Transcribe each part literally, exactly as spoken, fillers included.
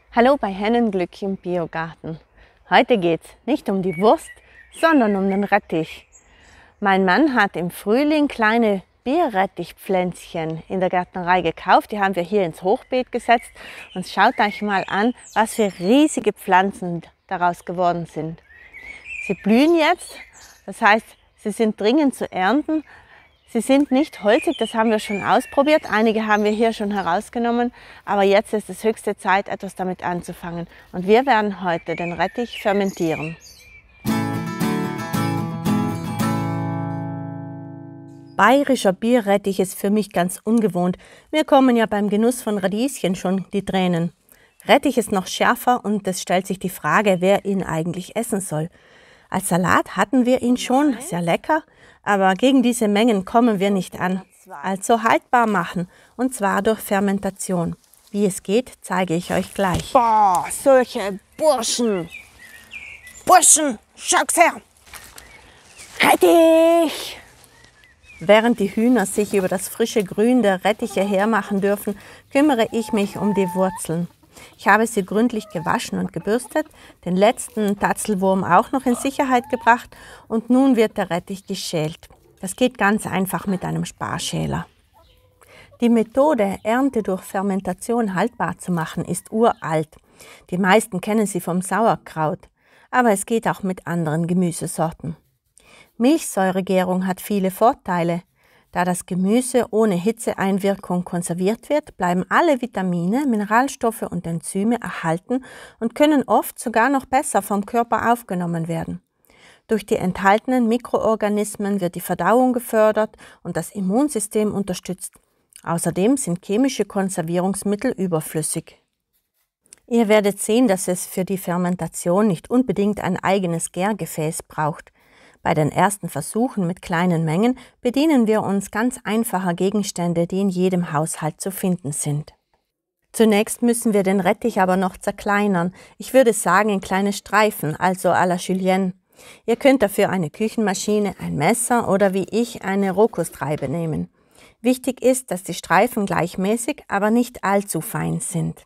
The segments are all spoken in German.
Hallo bei Hennenglück im Biogarten. Heute geht es nicht um die Wurst, sondern um den Rettich. Mein Mann hat im Frühling kleine Bierrettichpflänzchen in der Gärtnerei gekauft. Die haben wir hier ins Hochbeet gesetzt. Und schaut euch mal an, was für riesige Pflanzen daraus geworden sind. Sie blühen jetzt, das heißt, sie sind dringend zu ernten. Sie sind nicht holzig, das haben wir schon ausprobiert. Einige haben wir hier schon herausgenommen, aber jetzt ist es höchste Zeit, etwas damit anzufangen. Und wir werden heute den Rettich fermentieren. Bayerischer Bierrettich ist für mich ganz ungewohnt. Mir kommen ja beim Genuss von Radieschen schon die Tränen. Rettich ist noch schärfer und es stellt sich die Frage, wer ihn eigentlich essen soll. Als Salat hatten wir ihn schon, sehr lecker, aber gegen diese Mengen kommen wir nicht an. Also haltbar machen, und zwar durch Fermentation. Wie es geht, zeige ich euch gleich. Boah, solche Burschen! Burschen, schaut's her! Rettich! Während die Hühner sich über das frische Grün der Rettiche hermachen dürfen, kümmere ich mich um die Wurzeln. Ich habe sie gründlich gewaschen und gebürstet, den letzten Tatzelwurm auch noch in Sicherheit gebracht und nun wird der Rettich geschält. Das geht ganz einfach mit einem Sparschäler. Die Methode, Ernte durch Fermentation haltbar zu machen, ist uralt. Die meisten kennen sie vom Sauerkraut, aber es geht auch mit anderen Gemüsesorten. Milchsäuregärung hat viele Vorteile. Da das Gemüse ohne Hitzeeinwirkung konserviert wird, bleiben alle Vitamine, Mineralstoffe und Enzyme erhalten und können oft sogar noch besser vom Körper aufgenommen werden. Durch die enthaltenen Mikroorganismen wird die Verdauung gefördert und das Immunsystem unterstützt. Außerdem sind chemische Konservierungsmittel überflüssig. Ihr werdet sehen, dass es für die Fermentation nicht unbedingt ein eigenes Gärgefäß braucht. Bei den ersten Versuchen mit kleinen Mengen bedienen wir uns ganz einfacher Gegenstände, die in jedem Haushalt zu finden sind. Zunächst müssen wir den Rettich aber noch zerkleinern. Ich würde sagen in kleine Streifen, also à la Julienne. Ihr könnt dafür eine Küchenmaschine, ein Messer oder wie ich eine Rohkostreibe nehmen. Wichtig ist, dass die Streifen gleichmäßig, aber nicht allzu fein sind.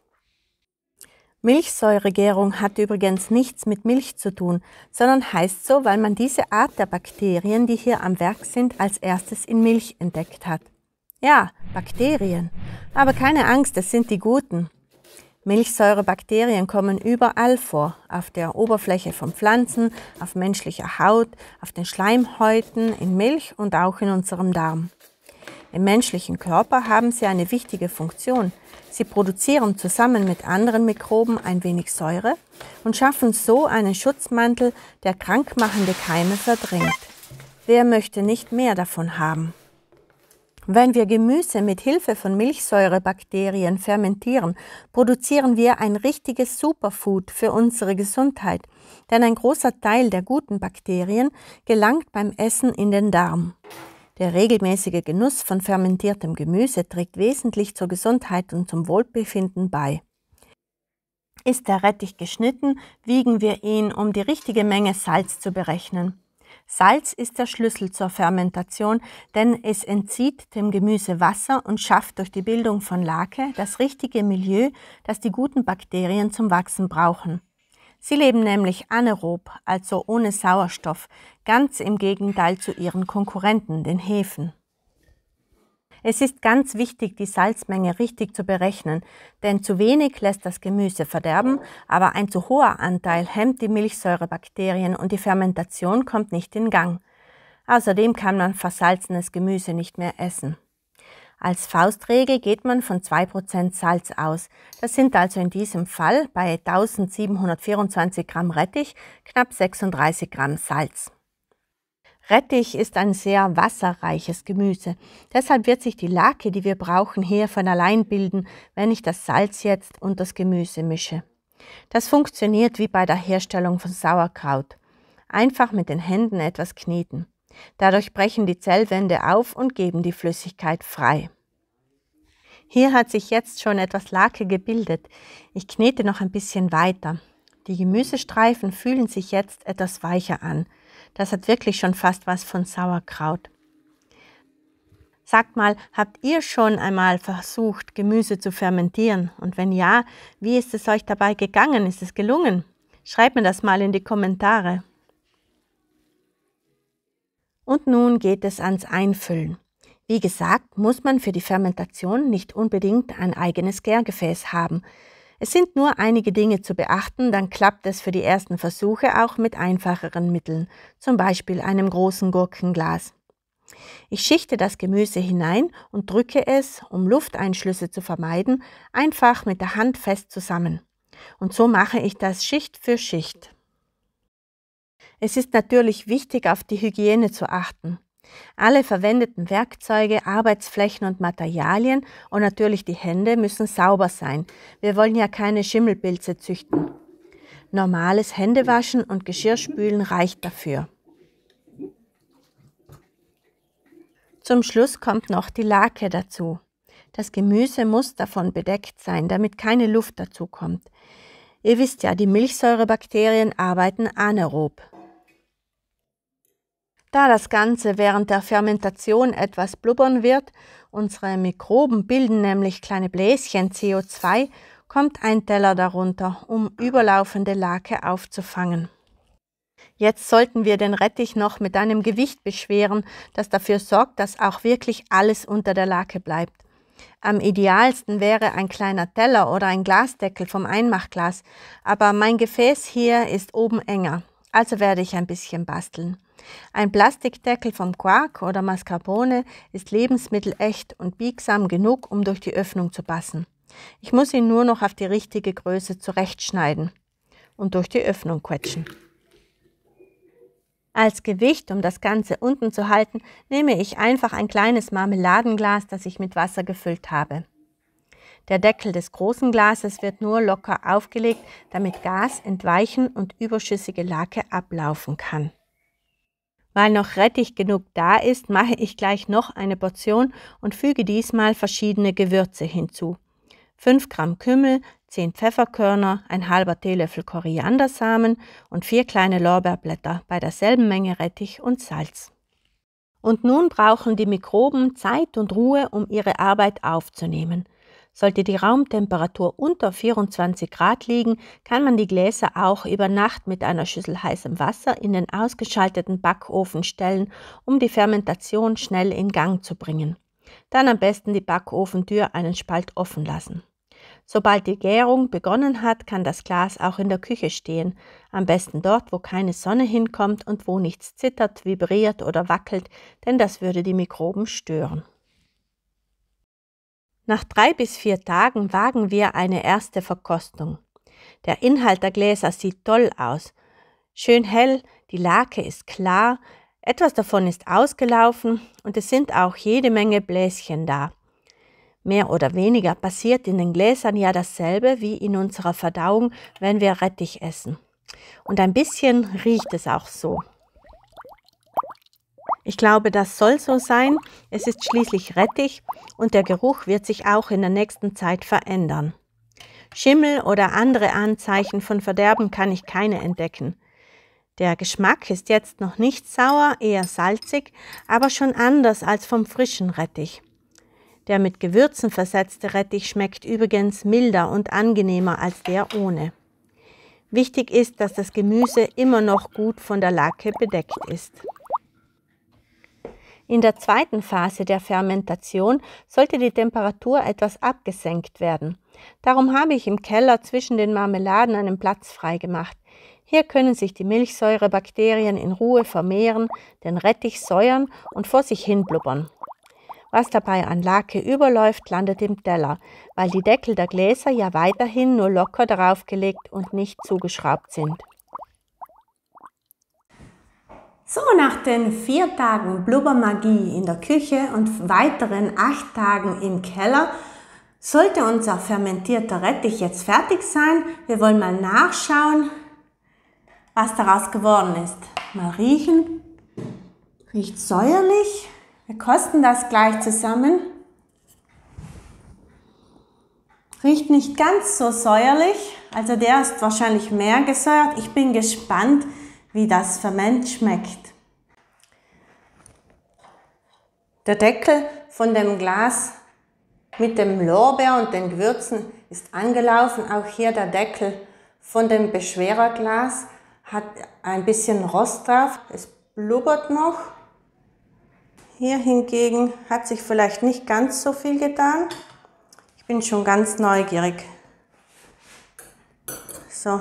Milchsäuregärung hat übrigens nichts mit Milch zu tun, sondern heißt so, weil man diese Art der Bakterien, die hier am Werk sind, als erstes in Milch entdeckt hat. Ja, Bakterien. Aber keine Angst, es sind die guten. Milchsäurebakterien kommen überall vor, auf der Oberfläche von Pflanzen, auf menschlicher Haut, auf den Schleimhäuten, in Milch und auch in unserem Darm. Im menschlichen Körper haben sie eine wichtige Funktion. Sie produzieren zusammen mit anderen Mikroben ein wenig Säure und schaffen so einen Schutzmantel, der krankmachende Keime verdrängt. Wer möchte nicht mehr davon haben? Wenn wir Gemüse mit Hilfe von Milchsäurebakterien fermentieren, produzieren wir ein richtiges Superfood für unsere Gesundheit, denn ein großer Teil der guten Bakterien gelangt beim Essen in den Darm. Der regelmäßige Genuss von fermentiertem Gemüse trägt wesentlich zur Gesundheit und zum Wohlbefinden bei. Ist der Rettich geschnitten, wiegen wir ihn, um die richtige Menge Salz zu berechnen. Salz ist der Schlüssel zur Fermentation, denn es entzieht dem Gemüse Wasser und schafft durch die Bildung von Lake das richtige Milieu, das die guten Bakterien zum Wachsen brauchen. Sie leben nämlich anaerob, also ohne Sauerstoff, ganz im Gegenteil zu ihren Konkurrenten, den Hefen. Es ist ganz wichtig, die Salzmenge richtig zu berechnen, denn zu wenig lässt das Gemüse verderben, aber ein zu hoher Anteil hemmt die Milchsäurebakterien und die Fermentation kommt nicht in Gang. Außerdem kann man versalzenes Gemüse nicht mehr essen. Als Faustregel geht man von zwei Prozent Salz aus. Das sind also in diesem Fall bei eintausendsiebenhundertvierundzwanzig Gramm Rettich knapp sechsunddreißig Gramm Salz. Rettich ist ein sehr wasserreiches Gemüse. Deshalb wird sich die Lake, die wir brauchen, hier von allein bilden, wenn ich das Salz jetzt und das Gemüse mische. Das funktioniert wie bei der Herstellung von Sauerkraut. Einfach mit den Händen etwas kneten. Dadurch brechen die Zellwände auf und geben die Flüssigkeit frei. Hier hat sich jetzt schon etwas Lake gebildet. Ich knete noch ein bisschen weiter. Die Gemüsestreifen fühlen sich jetzt etwas weicher an. Das hat wirklich schon fast was von Sauerkraut. Sagt mal, habt ihr schon einmal versucht, Gemüse zu fermentieren? Und wenn ja, wie ist es euch dabei gegangen? Ist es gelungen? Schreibt mir das mal in die Kommentare. Und nun geht es ans Einfüllen. Wie gesagt, muss man für die Fermentation nicht unbedingt ein eigenes Gärgefäß haben. Es sind nur einige Dinge zu beachten, dann klappt es für die ersten Versuche auch mit einfacheren Mitteln, zum Beispiel einem großen Gurkenglas. Ich schichte das Gemüse hinein und drücke es, um Lufteinschlüsse zu vermeiden, einfach mit der Hand fest zusammen. Und so mache ich das Schicht für Schicht. Es ist natürlich wichtig, auf die Hygiene zu achten. Alle verwendeten Werkzeuge, Arbeitsflächen und Materialien und natürlich die Hände müssen sauber sein. Wir wollen ja keine Schimmelpilze züchten. Normales Händewaschen und Geschirrspülen reicht dafür. Zum Schluss kommt noch die Lake dazu. Das Gemüse muss davon bedeckt sein, damit keine Luft dazu kommt. Ihr wisst ja, die Milchsäurebakterien arbeiten anaerob. Da das Ganze während der Fermentation etwas blubbern wird, unsere Mikroben bilden nämlich kleine Bläschen C O zwei, kommt ein Teller darunter, um überlaufende Lake aufzufangen. Jetzt sollten wir den Rettich noch mit einem Gewicht beschweren, das dafür sorgt, dass auch wirklich alles unter der Lake bleibt. Am idealsten wäre ein kleiner Teller oder ein Glasdeckel vom Einmachglas, aber mein Gefäß hier ist oben enger, also werde ich ein bisschen basteln. Ein Plastikdeckel vom Quark oder Mascarpone ist lebensmittelecht und biegsam genug, um durch die Öffnung zu passen. Ich muss ihn nur noch auf die richtige Größe zurechtschneiden und durch die Öffnung quetschen. Als Gewicht, um das Ganze unten zu halten, nehme ich einfach ein kleines Marmeladenglas, das ich mit Wasser gefüllt habe. Der Deckel des großen Glases wird nur locker aufgelegt, damit Gas entweichen und überschüssige Lake ablaufen kann. Weil noch Rettich genug da ist, mache ich gleich noch eine Portion und füge diesmal verschiedene Gewürze hinzu. fünf Gramm Kümmel, zehn Pfefferkörner, ein halber Teelöffel Koriandersamen und vier kleine Lorbeerblätter bei derselben Menge Rettich und Salz. Und nun brauchen die Mikroben Zeit und Ruhe, um ihre Arbeit aufzunehmen. Sollte die Raumtemperatur unter vierundzwanzig Grad liegen, kann man die Gläser auch über Nacht mit einer Schüssel heißem Wasser in den ausgeschalteten Backofen stellen, um die Fermentation schnell in Gang zu bringen. Dann am besten die Backofentür einen Spalt offen lassen. Sobald die Gärung begonnen hat, kann das Glas auch in der Küche stehen, am besten dort, wo keine Sonne hinkommt und wo nichts zittert, vibriert oder wackelt, denn das würde die Mikroben stören. Nach drei bis vier Tagen wagen wir eine erste Verkostung. Der Inhalt der Gläser sieht toll aus. Schön hell, die Lake ist klar, etwas davon ist ausgelaufen und es sind auch jede Menge Bläschen da. Mehr oder weniger passiert in den Gläsern ja dasselbe wie in unserer Verdauung, wenn wir Rettich essen. Und ein bisschen riecht es auch so. Ich glaube, das soll so sein. Es ist schließlich Rettich und der Geruch wird sich auch in der nächsten Zeit verändern. Schimmel oder andere Anzeichen von Verderben kann ich keine entdecken. Der Geschmack ist jetzt noch nicht sauer, eher salzig, aber schon anders als vom frischen Rettich. Der mit Gewürzen versetzte Rettich schmeckt übrigens milder und angenehmer als der ohne. Wichtig ist, dass das Gemüse immer noch gut von der Lake bedeckt ist. In der zweiten Phase der Fermentation sollte die Temperatur etwas abgesenkt werden. Darum habe ich im Keller zwischen den Marmeladen einen Platz freigemacht. Hier können sich die Milchsäurebakterien in Ruhe vermehren, den Rettich säuern und vor sich hin blubbern. Was dabei an Lake überläuft, landet im Teller, weil die Deckel der Gläser ja weiterhin nur locker darauf gelegt und nicht zugeschraubt sind. So, nach den vier Tagen Blubbermagie in der Küche und weiteren acht Tagen im Keller sollte unser fermentierter Rettich jetzt fertig sein. Wir wollen mal nachschauen, was daraus geworden ist. Mal riechen. Riecht säuerlich. Wir kosten das gleich zusammen. Riecht nicht ganz so säuerlich, also der ist wahrscheinlich mehr gesäuert. Ich bin gespannt, wie das Ferment schmeckt. Der Deckel von dem Glas mit dem Lorbeer und den Gewürzen ist angelaufen. Auch hier der Deckel von dem Beschwererglas hat ein bisschen Rost drauf. Es blubbert noch. Hier hingegen hat sich vielleicht nicht ganz so viel getan. Ich bin schon ganz neugierig. So.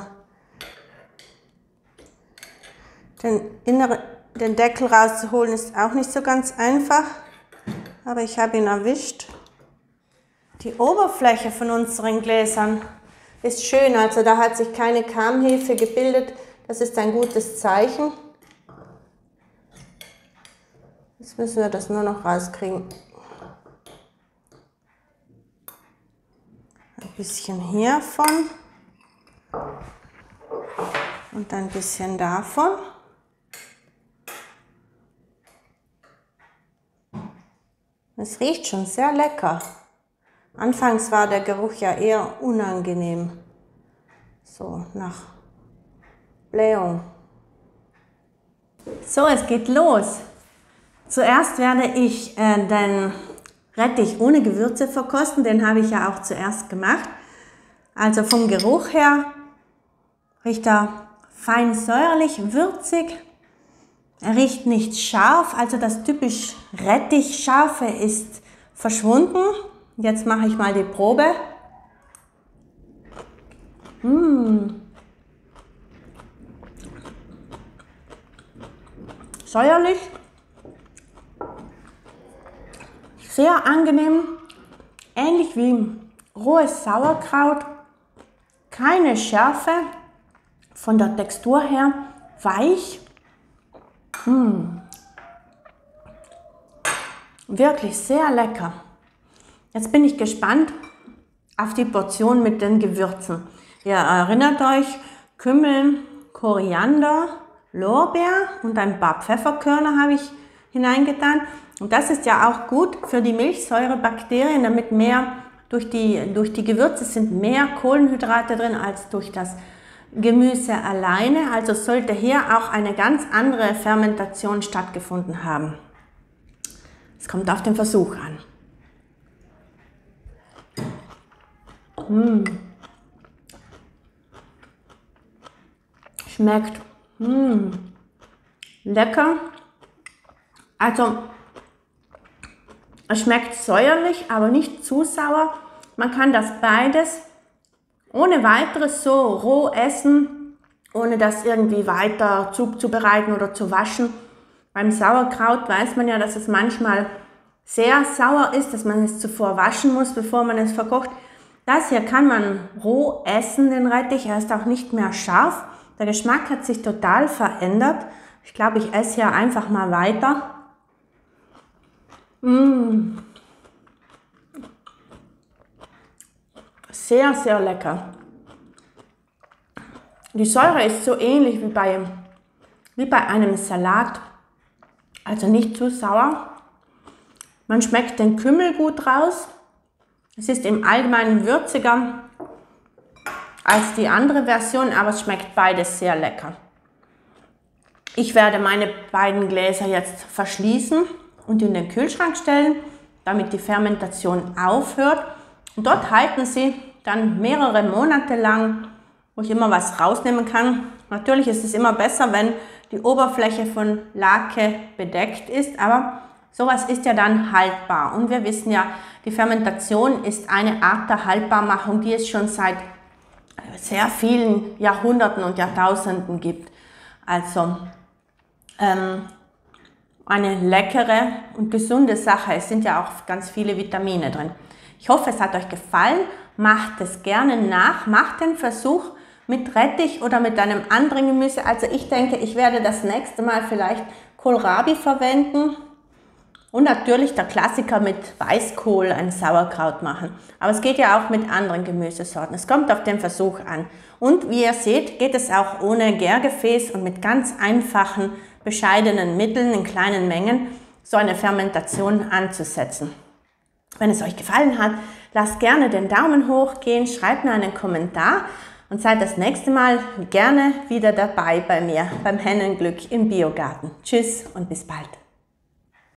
Den, innere, den Deckel rauszuholen ist auch nicht so ganz einfach, aber ich habe ihn erwischt. Die Oberfläche von unseren Gläsern ist schön, also da hat sich keine Kammhefe gebildet. Das ist ein gutes Zeichen. Jetzt müssen wir das nur noch rauskriegen. Ein bisschen hiervon und ein bisschen davon. Es riecht schon sehr lecker. Anfangs war der Geruch ja eher unangenehm. So, nach Blähung. So, es geht los. Zuerst werde ich äh, den Rettich ohne Gewürze verkosten. Den habe ich ja auch zuerst gemacht. Also vom Geruch her riecht er fein säuerlich, würzig. Er riecht nicht scharf, also das typisch Rettich-Scharfe ist verschwunden. Jetzt mache ich mal die Probe. Mmh. Säuerlich, sehr angenehm, ähnlich wie rohes Sauerkraut, keine Schärfe, von der Textur her weich. Mmh. Wirklich sehr lecker. Jetzt bin ich gespannt auf die Portion mit den Gewürzen. Ihr erinnert euch, Kümmel, Koriander, Lorbeer und ein paar Pfefferkörner habe ich hineingetan. Und das ist ja auch gut für die Milchsäurebakterien, damit mehr durch die, durch die Gewürze sind mehr Kohlenhydrate drin als durch das Gemüse alleine. Also sollte hier auch eine ganz andere Fermentation stattgefunden haben. Es kommt auf den Versuch an. Mmh. Schmeckt mmh. lecker. Also es schmeckt säuerlich, aber nicht zu sauer. Man kann das beides ohne weiteres so roh essen, ohne das irgendwie weiter zuzubereiten oder zu waschen. Beim Sauerkraut weiß man ja, dass es manchmal sehr sauer ist, dass man es zuvor waschen muss, bevor man es verkocht. Das hier kann man roh essen, den Rettich. Er ist auch nicht mehr scharf. Der Geschmack hat sich total verändert. Ich glaube, ich esse hier einfach mal weiter. Mmh. Sehr, sehr lecker. Die Säure ist so ähnlich wie bei, wie bei einem Salat. Also nicht zu sauer. Man schmeckt den Kümmel gut raus. Es ist im Allgemeinen würziger als die andere Version, aber es schmeckt beides sehr lecker. Ich werde meine beiden Gläser jetzt verschließen und in den Kühlschrank stellen, damit die Fermentation aufhört. Und dort halten sie dann mehrere Monate lang, wo ich immer was rausnehmen kann. Natürlich ist es immer besser, wenn die Oberfläche von Lake bedeckt ist, aber sowas ist ja dann haltbar. Und wir wissen ja, die Fermentation ist eine Art der Haltbarmachung, die es schon seit sehr vielen Jahrhunderten und Jahrtausenden gibt. Also ähm, eine leckere und gesunde Sache. Es sind ja auch ganz viele Vitamine drin. Ich hoffe, es hat euch gefallen. Macht es gerne nach. Macht den Versuch mit Rettich oder mit einem anderen Gemüse. Also ich denke, ich werde das nächste Mal vielleicht Kohlrabi verwenden. Und natürlich der Klassiker mit Weißkohl, ein Sauerkraut machen. Aber es geht ja auch mit anderen Gemüsesorten. Es kommt auf den Versuch an. Und wie ihr seht, geht es auch ohne Gärgefäß und mit ganz einfachen, bescheidenen Mitteln in kleinen Mengen so eine Fermentation anzusetzen. Wenn es euch gefallen hat, lasst gerne den Daumen hoch gehen, schreibt mir einen Kommentar und seid das nächste Mal gerne wieder dabei bei mir beim Hennenglück im Biogarten. Tschüss und bis bald.